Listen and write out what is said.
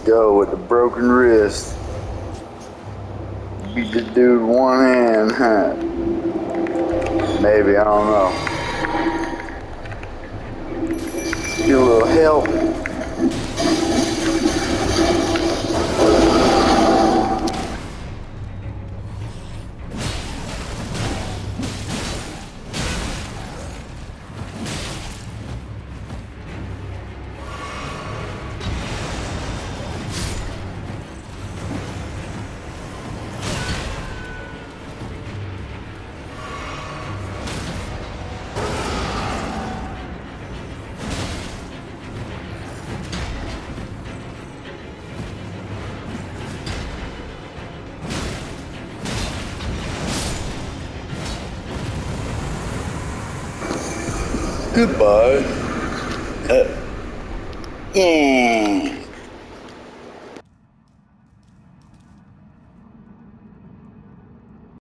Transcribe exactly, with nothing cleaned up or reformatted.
go with the broken wrist. Beat the dude with one hand, huh? Maybe, I don't know. Get a little help. Goodbye. Uh, yeah.